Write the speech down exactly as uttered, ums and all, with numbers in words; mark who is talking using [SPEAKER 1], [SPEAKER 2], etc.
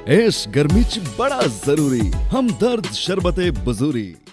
[SPEAKER 1] इस गर्मी च बड़ा जरूरी हमदर्द शरबते बजूरी।